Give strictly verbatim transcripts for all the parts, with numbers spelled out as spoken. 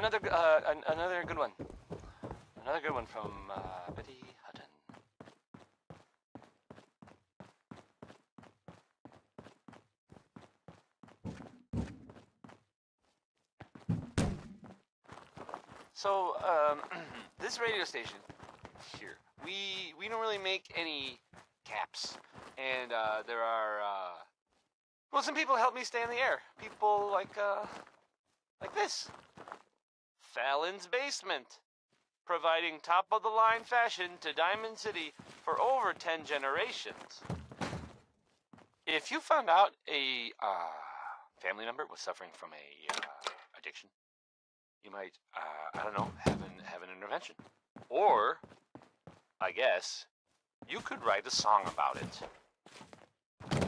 another uh, an another good one. Another good one from uh, Betty Hutton. So um, this radio station here, we we don't really make any caps, and uh, there are uh, well, some people help me stay in the air. People like uh, like this, Fallon's Basement, providing top-of-the-line fashion to Diamond City for over ten generations. If you found out a uh, family member was suffering from a uh, addiction, you might, uh, I don't know, have an, have an intervention. Or, I guess, you could write a song about it.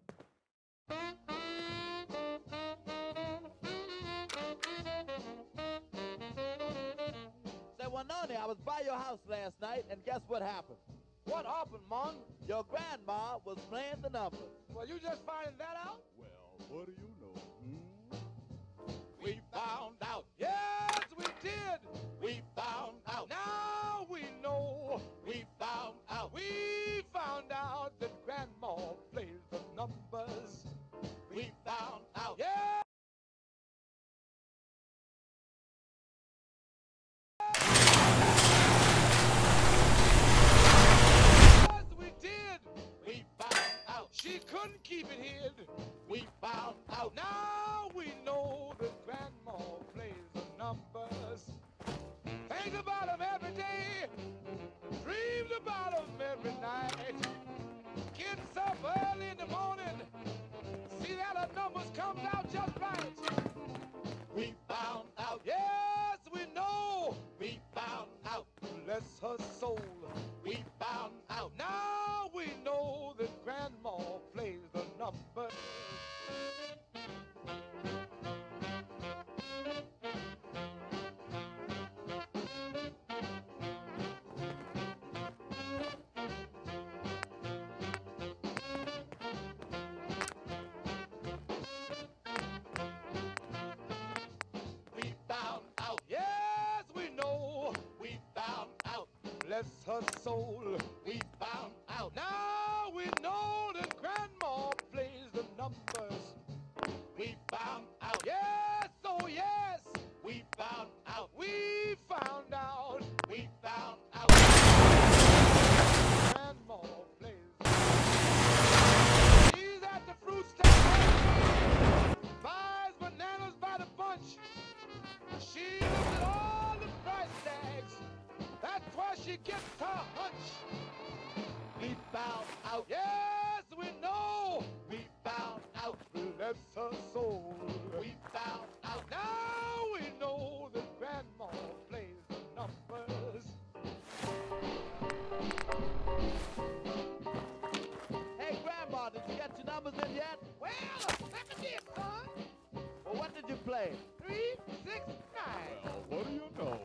Say, Wanani, I was by your house last night, and guess what happened? What happened, Mom? Your grandma was playing the numbers. Well, you just finding that out? Well, what do you know? Hmm? We found out. Yes, we did. We found out. Now we know. We found out. We found out that Grandma plays the numbers. We found out. Yeah. Yes, we did. We found out. She couldn't keep it hid. We found out. Now we know that Grandma plays the numbers. Think about them every day. Dreams about them every night. Gets up early in the morning. See that her numbers comes out just right. We found out. Yes, we know. We found out. Bless her soul. We found out. Now we know that Grandma plays the numbers. We found out. Yes, we know. We found out. Bless her soul. We found out. Now we know that Grandma plays the numbers. We found out. Yes, oh yes. We found out. We found out. We found out. Grandma plays. She's at the fruit stand. Buys bananas by the bunch. She looks at all the price tags. That's why she gets her hunch. We found out. Yes, we know. We found out. Bless her soul. We found out. Now we know that Grandma plays the numbers. Hey, Grandma, did you get your numbers in yet? Well, a second did, son. Well, what did you play? Three, six, nine. Well, what do you know?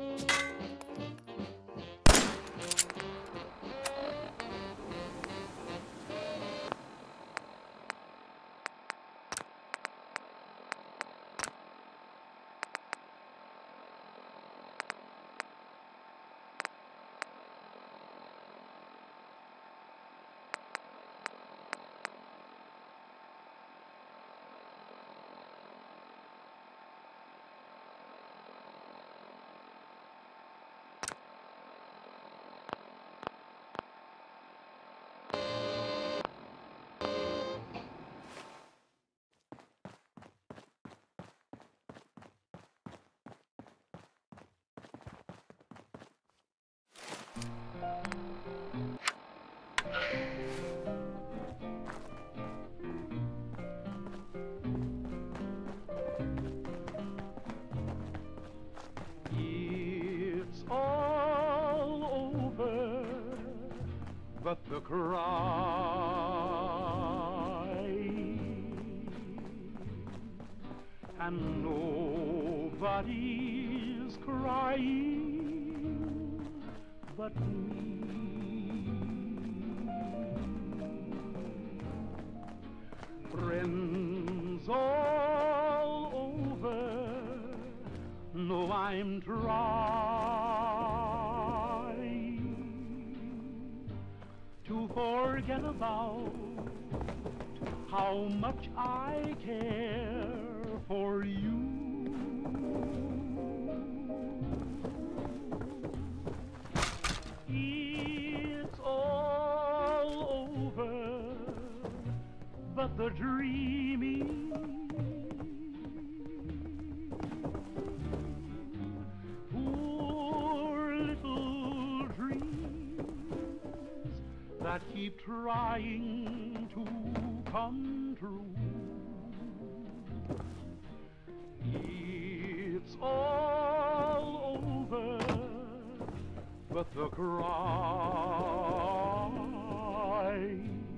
It's all over, but the cry, and nobody's crying but me. Friends all over, no I'm trying to forget about how much I care for you. It's all over, but the dreaming, poor little dreams that keep trying to come true. It's all over, but the cry,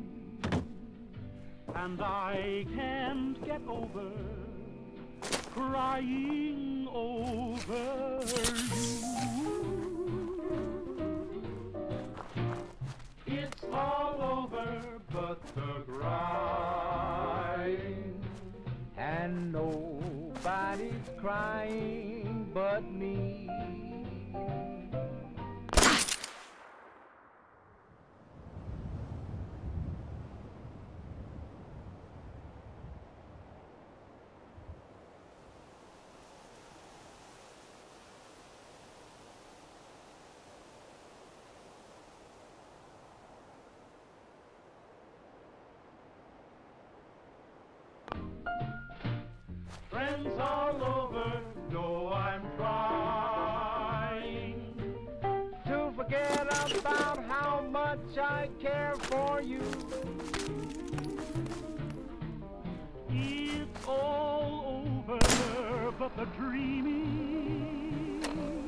and I can't get over crying over you. It's all over, but the cry, And nobody's crying but me. friends all over know I'm trying To forget about how much I care for you. It's all over, but the dreaming,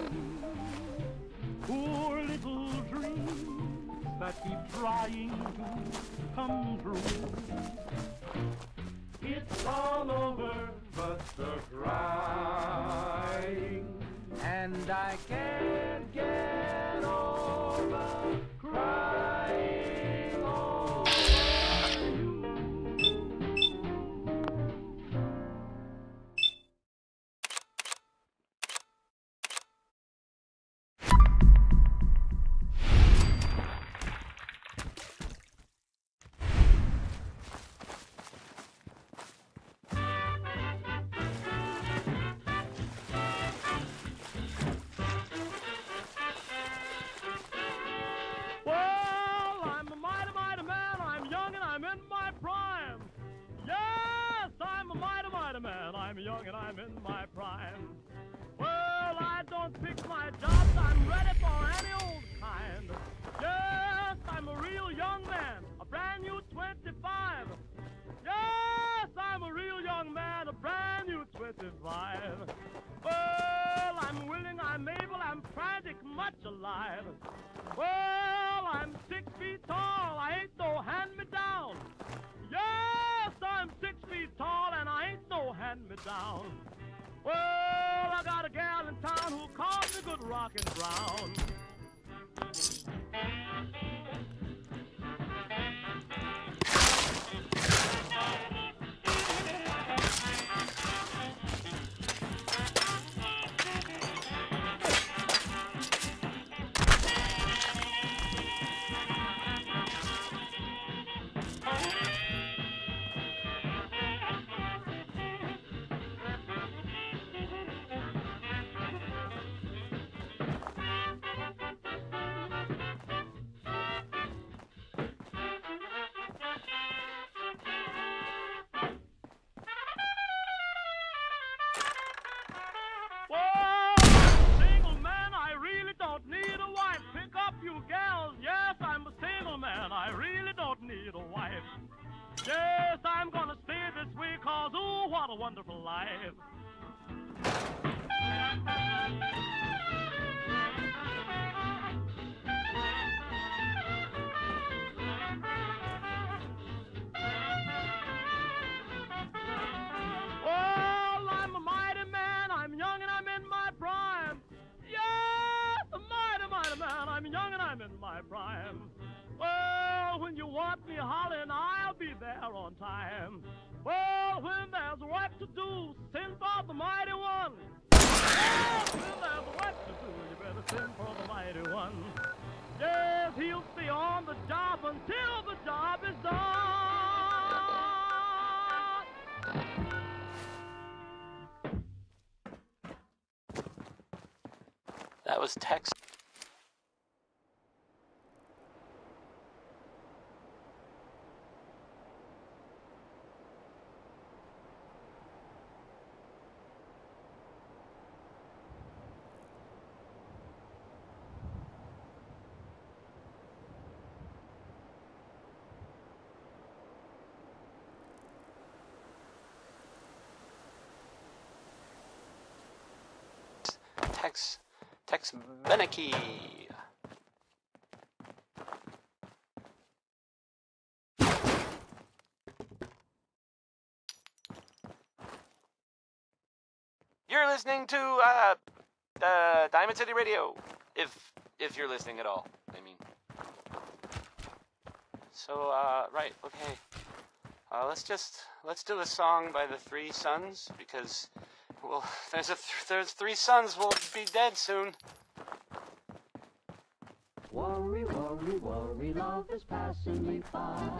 poor little dreams that keep trying to come true. It's all over, but the crying, And I can't get over crying over you. well, I'm a mighty, mighty man. I'm young and I'm in my prime. Yes, I'm a mighty, mighty man. I'm young and I'm in my prime. Well, I don't pick my jobs. I'm ready for any old kind. Yes, I'm a real young man, a brand new twenty-five. Yes, I'm a real young man, a brand new twenty-five. Well, I'm willing, I'm able, I'm frantic, much alive. Well, I'm six feet tall, I ain't no hand-me-down. Yes, I'm six feet tall and I ain't no hand-me-down. Well, I got a gal in town who calls me Good Rockin' Brown. Whoa, I'm a single man, I really don't need a wife. Pick up you gals, yes, I'm a single man, I really don't need a wife. Yes, I'm gonna stay this way, cause ooh, what a wonderful life. Well, I'm a mighty man, I'm young and I'm in my prime. Yes, a mighty, mighty man, I'm young and I'm in my prime. Well, when you want me hollering, I'll be there on time. Well, when there's work to do, send for the mighty one. Yes, well, there's what to do. You better send for the mighty one. Yes, he'll stay on the job until the job is done. That was Tex. Tex, Tex Beneke. You're listening to uh, uh, Diamond City Radio, if if you're listening at all. I mean. So uh, right, okay. Uh, let's just let's do a song by the Three Sons because. Well, there's a th there's three sons will be dead soon. Worry, worry, worry, love is passing me by.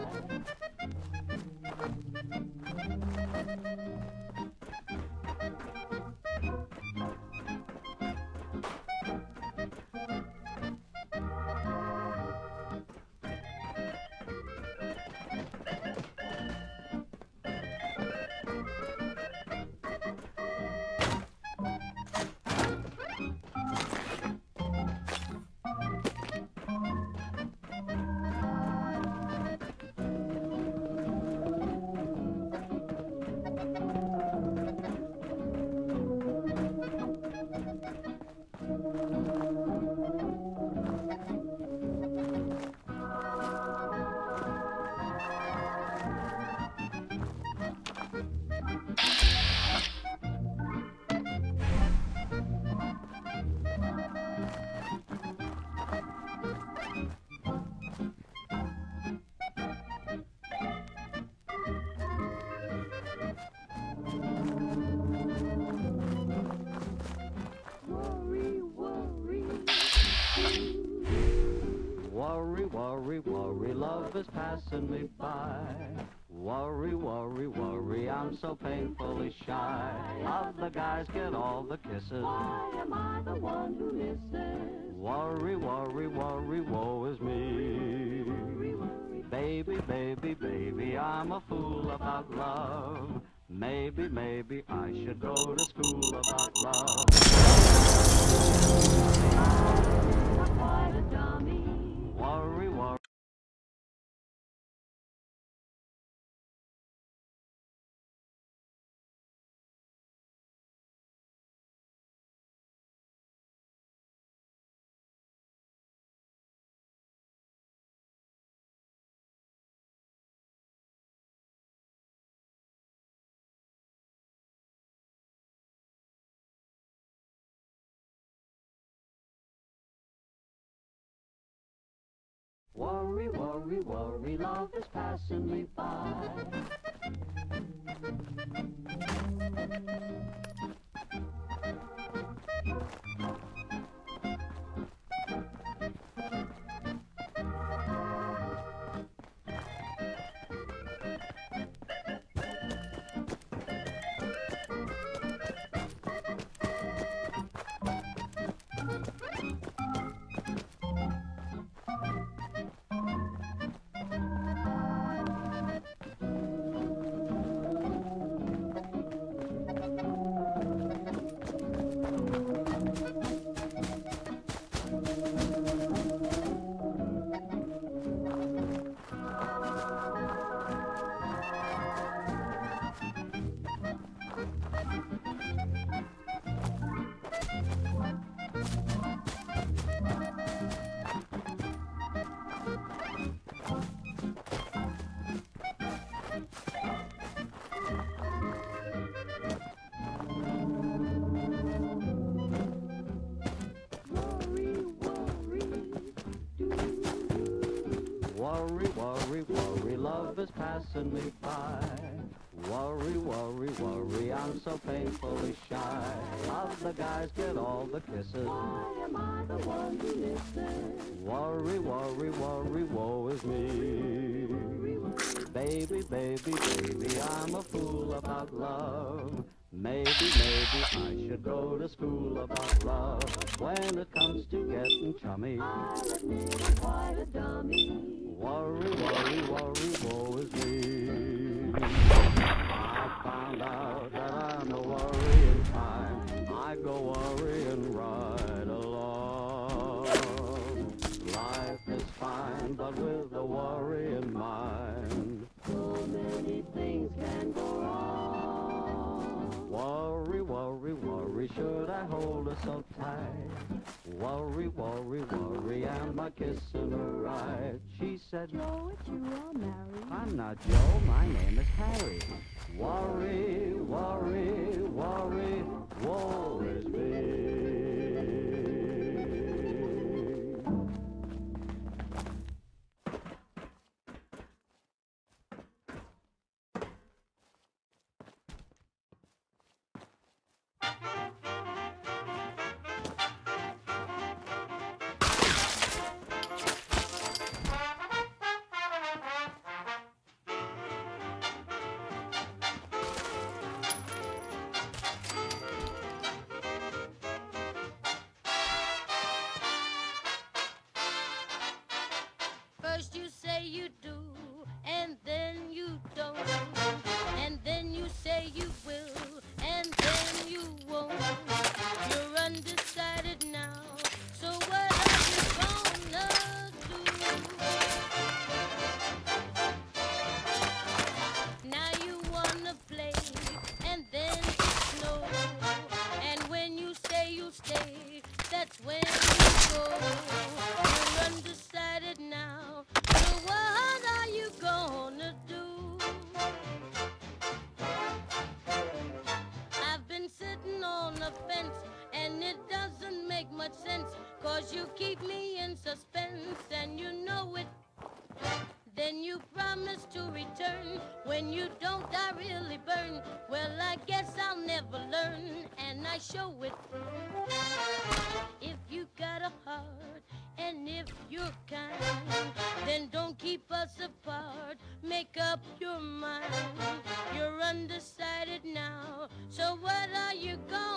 Worry, worry, love is passing me by. Worry, worry, worry, I'm so painfully shy. Other guys get all the kisses. Why am I the one who misses? Worry, worry, worry, woe is me. Worry, worry. Baby, baby, baby, I'm a fool about love. Maybe, maybe I should go to school about love. I'm quite a dummy. Worry, worry. Worry, worry, worry, love is passing me by. Worry, worry, worry, love is passing me by. Worry, worry, worry, I'm so painfully shy. Of the guys get all the kisses. Why am I the one who misses? Worry, worry, worry, woe is me. Baby, baby, baby, I'm a fool about love. Maybe, maybe I should go to school about love. When it comes to getting chummy, I'll admit I'm quite a dummy. Worry, worry, worry, woe is me. I found out that I'm a worrying kind. I go worrying right along. Life is fine, but with a worry in mind, so many things can go wrong. Worry, worry, worry, should I hold her so tight? Worry, worry, worry, am I kissing her right? She said, Joe, it's you all married. I'm not Joe, my name is Harry. Worry, worry, worry, woe is me. First you say you do, and then you don't. And then you say you will, and then you won't. You're undecided now, so what are you gonna do? Now you wanna play, and then it snows. And when you say you'll stay, that's when you go. You're undecided now, so what are you gonna do? I've been sitting on the fence, and it doesn't make much sense, 'cause you keep me in suspense, and you know it. Then you promise to return. When you don't, I really burn. Well, I guess I'll never learn, and I show it. If you got a heart, and if you're kind, then don't keep us apart. Make up your mind. You're undecided now, so what are you gonna